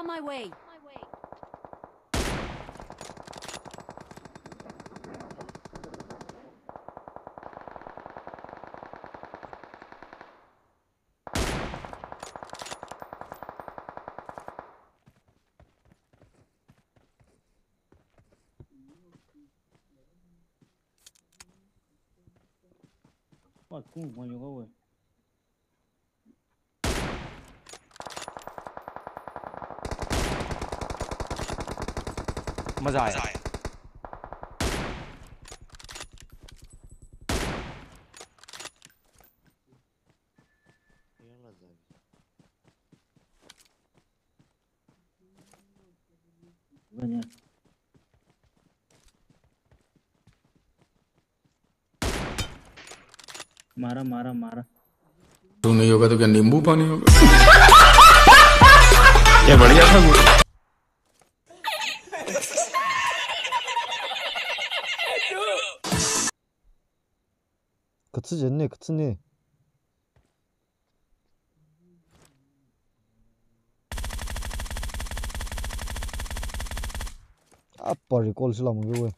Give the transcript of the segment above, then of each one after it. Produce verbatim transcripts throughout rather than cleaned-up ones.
on my way. What cool when you go away? मजा आया बढ़िया मारा मारा मारा तू नहीं होगा तो क्या नींबू पानी होगा ये बढ़िया था वो 그치지 않네 그치네 아빠를 꼴실라 먹게 왜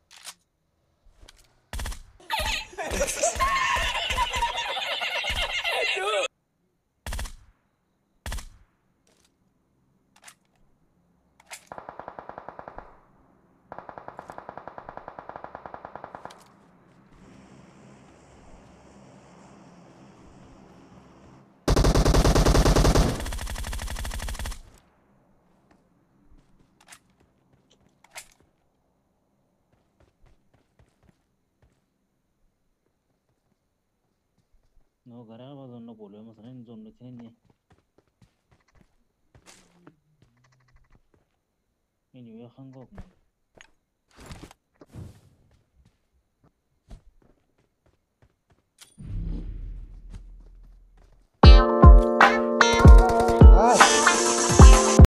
너 가라 봐서 너 보려면 선행 좀 넣게 했니 이니 왜 한국